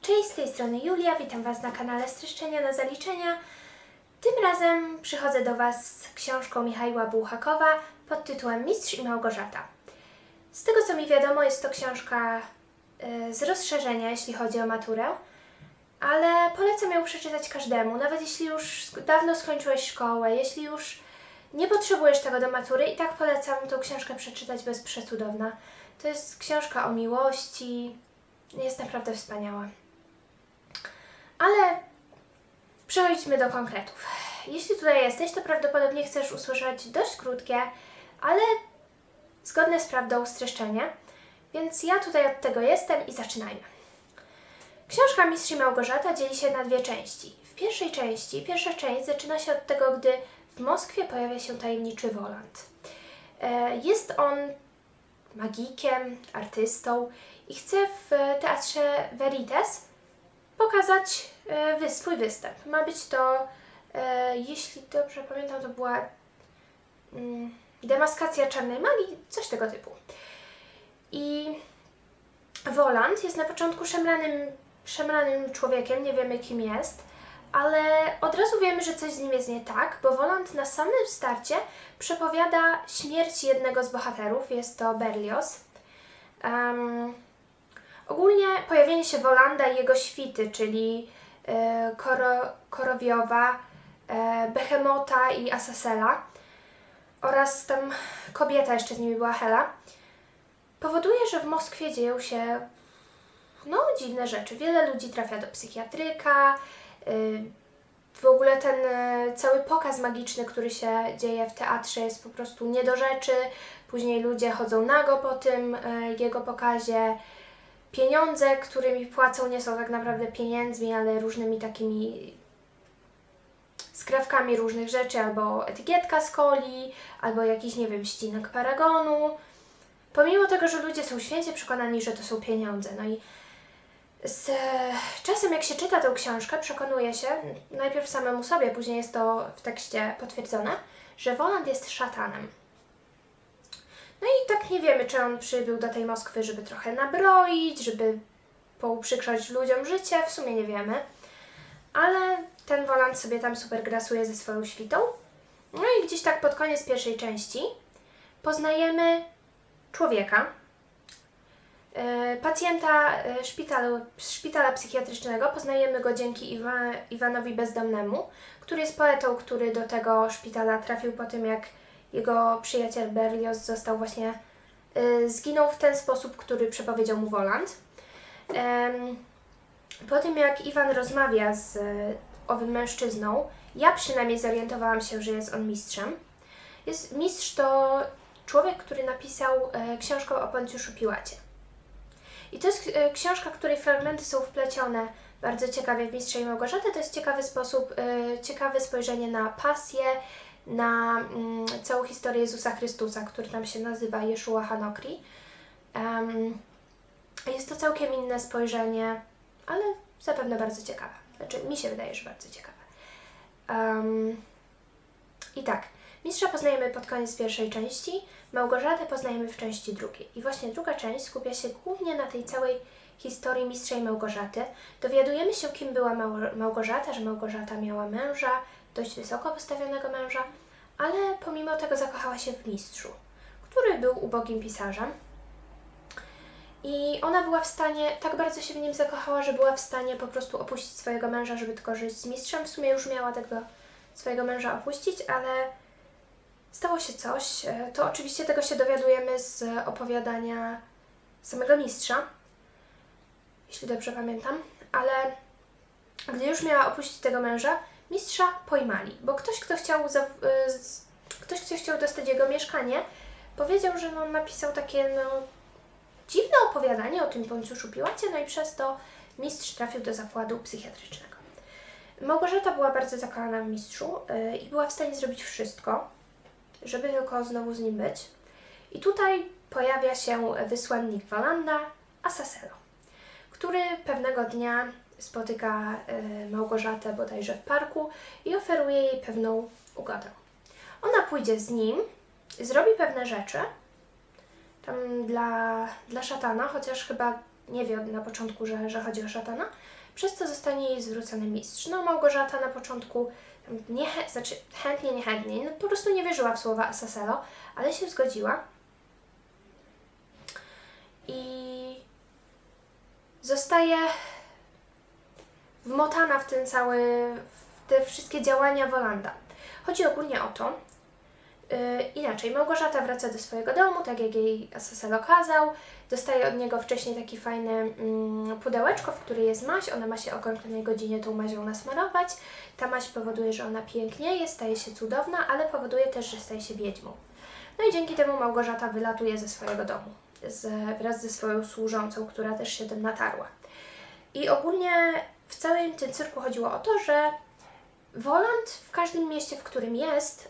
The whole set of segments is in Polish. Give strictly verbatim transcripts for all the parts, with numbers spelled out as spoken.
Cześć, z tej strony Julia, witam Was na kanale Streszczenia na Zaliczenia. Tym razem przychodzę do Was z książką Michała Bułhakowa pod tytułem Mistrz i Małgorzata. Z tego co mi wiadomo, jest to książka y, z rozszerzenia, jeśli chodzi o maturę, ale polecam ją przeczytać każdemu, nawet jeśli już dawno skończyłeś szkołę, jeśli już nie potrzebujesz tego do matury, i tak polecam tą książkę przeczytać, bo jest przecudowna. To jest książka o miłości, jest naprawdę wspaniała. Ale przejdźmy do konkretów. Jeśli tutaj jesteś, to prawdopodobnie chcesz usłyszeć dość krótkie, ale zgodne z prawdą streszczenie, więc ja tutaj od tego jestem i zaczynajmy. Książka Mistrz i Małgorzata dzieli się na dwie części. W pierwszej części, pierwsza część zaczyna się od tego, gdy w Moskwie pojawia się tajemniczy Woland. Jest on magikiem, artystą i chce w teatrze Veritas pokazać wy, swój występ. Ma być to, e, jeśli dobrze pamiętam, to była mm, demaskacja czarnej magii, coś tego typu. I Woland jest na początku szemranym, szemranym człowiekiem, nie wiemy kim jest, ale od razu wiemy, że coś z nim jest nie tak, bo Woland na samym starcie przepowiada śmierć jednego z bohaterów, jest to Berlioz. Um, Ogólnie pojawienie się Wolanda i jego świty, czyli e, Koro, Korowiowa, e, Behemota i Asasela oraz tam kobieta jeszcze z nimi była, Hela, powoduje, że w Moskwie dzieją się no dziwne rzeczy. Wiele ludzi trafia do psychiatryka, e, w ogóle ten e, cały pokaz magiczny, który się dzieje w teatrze, jest po prostu nie do rzeczy. Później ludzie chodzą nago po tym e, jego pokazie. Pieniądze, którymi płacą, nie są tak naprawdę pieniędzmi, ale różnymi takimi skrawkami różnych rzeczy, albo etykietka z coli, albo jakiś, nie wiem, ścinek paragonu. Pomimo tego, że ludzie są święcie przekonani, że to są pieniądze. No i z czasem, jak się czyta tę książkę, przekonuje się, najpierw samemu sobie, później jest to w tekście potwierdzone, że Woland jest szatanem. No i tak nie wiemy, czy on przybył do tej Moskwy, żeby trochę nabroić, żeby pouprzykrzać ludziom życie, w sumie nie wiemy. Ale ten Woland sobie tam super grasuje ze swoją świtą. No i gdzieś tak pod koniec pierwszej części poznajemy człowieka, yy, pacjenta yy, szpitalu, szpitala psychiatrycznego. Poznajemy go dzięki Iwa, Iwanowi Bezdomnemu, który jest poetą, który do tego szpitala trafił po tym, jak jego przyjaciel Berlioz został właśnie, y, zginął w ten sposób, który przepowiedział mu Woland. Ym, po tym jak Iwan rozmawia z y, owym mężczyzną, ja przynajmniej zorientowałam się, że jest on mistrzem. Jest, mistrz to człowiek, który napisał y, książkę o Poncjuszu Piłacie. I to jest y, książka, której fragmenty są wplecione bardzo ciekawie w Mistrza i Małgorzatę. To jest ciekawy sposób, y, ciekawe spojrzenie na pasję, na mm, całą historię Jezusa Chrystusa, który tam się nazywa Jeszua Hanokri. Um, jest to całkiem inne spojrzenie, ale zapewne bardzo ciekawe. Znaczy, mi się wydaje, że bardzo ciekawe. Um, I tak, mistrza poznajemy pod koniec pierwszej części, Małgorzatę poznajemy w części drugiej. I właśnie druga część skupia się głównie na tej całej historii Mistrza i Małgorzaty. Dowiadujemy się, kim była Mał- Małgorzata, że Małgorzata miała męża, dość wysoko postawionego męża, ale pomimo tego zakochała się w mistrzu, który był ubogim pisarzem. I ona była w stanie, tak bardzo się w nim zakochała, że była w stanie po prostu opuścić swojego męża, żeby tylko żyć z mistrzem. W sumie już miała tego swojego męża opuścić, ale stało się coś. To oczywiście tego się dowiadujemy z opowiadania samego mistrza, jeśli dobrze pamiętam, ale gdy już miała opuścić tego męża, mistrza pojmali, bo ktoś, kto chciał, za, y, ktoś, kto chciał dostać jego mieszkanie, powiedział, że no, napisał takie no, dziwne opowiadanie o tym Poncjuszu Piłacie, no i przez to mistrz trafił do zakładu psychiatrycznego. Małgorzata była bardzo zakochana w mistrzu y, i była w stanie zrobić wszystko, żeby tylko znowu z nim być. I tutaj pojawia się wysłannik Wolanda, Asaselo, który pewnego dnia spotyka y, Małgorzatę bodajże w parku i oferuje jej pewną ugodę. Ona pójdzie z nim, zrobi pewne rzeczy tam dla, dla szatana, chociaż chyba nie wie na początku, że, że chodzi o szatana, przez co zostanie jej zwrócony mistrz. No Małgorzata na początku nie, znaczy chętnie, niechętnie, no, po prostu nie wierzyła w słowa Asaselo, ale się zgodziła. I zostaje wmotana w ten cały, w te wszystkie działania Wolanda. Chodzi ogólnie o to, yy, inaczej, Małgorzata wraca do swojego domu, tak jak jej Asaselo kazał, dostaje od niego wcześniej taki fajny mm, pudełeczko, w którym jest maź, ona ma się o konkretnej godzinie tą mazią nasmarować. Ta maź powoduje, że ona pięknieje, staje się cudowna, ale powoduje też, że staje się wiedźmą. No i dzięki temu Małgorzata wylatuje ze swojego domu, z, wraz ze swoją służącą, która też się tym natarła. I ogólnie w całym tym cyrku chodziło o to, że Woland w każdym mieście, w którym jest,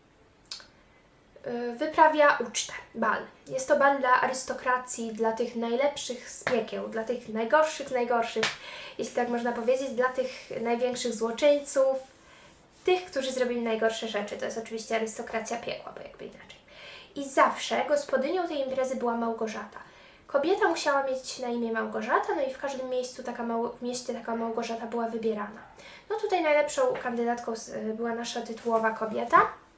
yy, yy, wyprawia ucztę, bal. Jest to bal dla arystokracji, dla tych najlepszych z piekieł, dla tych najgorszych z najgorszych, jeśli tak można powiedzieć, dla tych największych złoczyńców, tych, którzy zrobili najgorsze rzeczy. To jest oczywiście arystokracja piekła, bo jakby inaczej. I zawsze gospodynią tej imprezy była Małgorzata. Kobieta musiała mieć na imię Małgorzata, no i w każdym miejscu taka Mał- w mieście taka Małgorzata była wybierana. No tutaj najlepszą kandydatką była nasza tytułowa kobieta.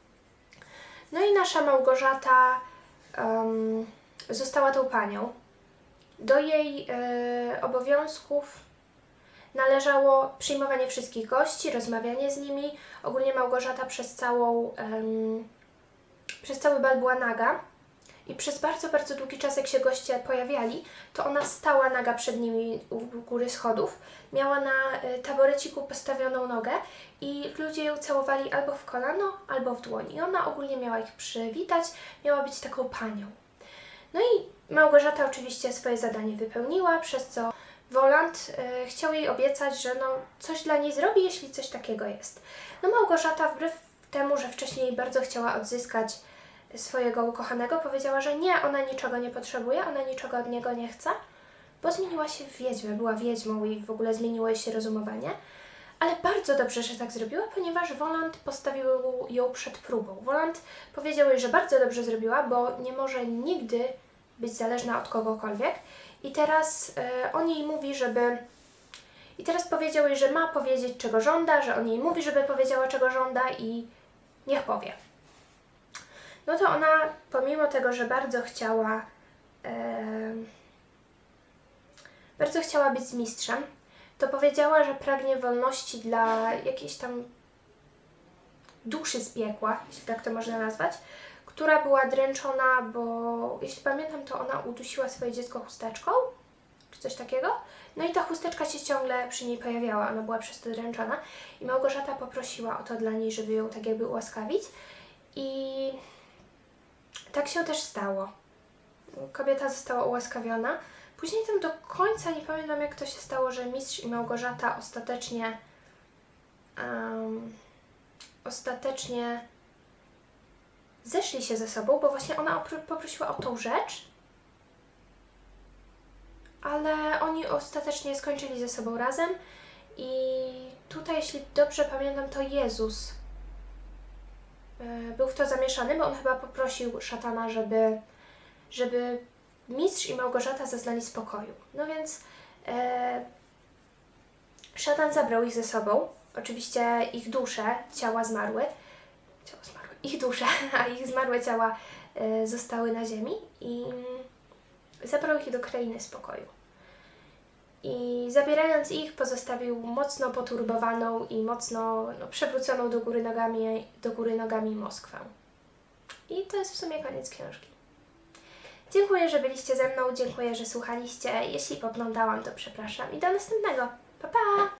No i nasza Małgorzata um, została tą panią. Do jej e, obowiązków należało przyjmowanie wszystkich gości, rozmawianie z nimi. Ogólnie Małgorzata przez całą, um, przez cały bal była naga. I przez bardzo, bardzo długi czas, jak się goście pojawiali, to ona stała naga przed nimi u góry schodów. Miała na y, taboreciku postawioną nogę i ludzie ją całowali albo w kolano, albo w dłoń. I ona ogólnie miała ich przywitać, miała być taką panią. No i Małgorzata oczywiście swoje zadanie wypełniła, przez co Woland y, chciał jej obiecać, że no, coś dla niej zrobi, jeśli coś takiego jest. No Małgorzata, wbrew temu, że wcześniej bardzo chciała odzyskać swojego ukochanego, powiedziała, że nie, ona niczego nie potrzebuje, ona niczego od niego nie chce, bo zmieniła się w wiedźmę, była wiedźmą i w ogóle zmieniło jej się rozumowanie. Ale bardzo dobrze, że tak zrobiła, ponieważ Woland postawił ją przed próbą. Woland powiedział jej, że bardzo dobrze zrobiła, bo nie może nigdy być zależna od kogokolwiek. I teraz e, on jej mówi, żeby... I teraz powiedział jej, że ma powiedzieć, czego żąda, że on jej mówi, żeby powiedziała, czego żąda i niech powie. No to ona, pomimo tego, że bardzo chciała, e, bardzo chciała być z mistrzem, to powiedziała, że pragnie wolności dla jakiejś tam duszy z piekła, jeśli tak to można nazwać, która była dręczona, bo jeśli pamiętam, to ona udusiła swoje dziecko chusteczką, czy coś takiego. No i ta chusteczka się ciągle przy niej pojawiała, ona była przez to dręczona i Małgorzata poprosiła o to dla niej, żeby ją tak jakby ułaskawić i tak się też stało. Kobieta została ułaskawiona. Później tam do końca nie pamiętam, jak to się stało, że mistrz i Małgorzata ostatecznie um, ostatecznie zeszli się ze sobą, bo właśnie ona poprosiła o tą rzecz, ale oni ostatecznie skończyli ze sobą razem i tutaj, jeśli dobrze pamiętam, to Jezus był w to zamieszany, bo on chyba poprosił szatana, żeby, żeby mistrz i Małgorzata zaznali spokoju. No więc e, szatan zabrał ich ze sobą. Oczywiście ich dusze, ciała zmarły, ciała zmarły, ich dusze, a ich zmarłe ciała e, zostały na ziemi i zabrał ich do krainy spokoju. I zabierając ich, pozostawił mocno poturbowaną i mocno no, przewróconą do góry nogami, do góry nogami Moskwę. I to jest w sumie koniec książki. Dziękuję, że byliście ze mną, dziękuję, że słuchaliście. Jeśli poplątałam, to przepraszam i do następnego. Pa, pa!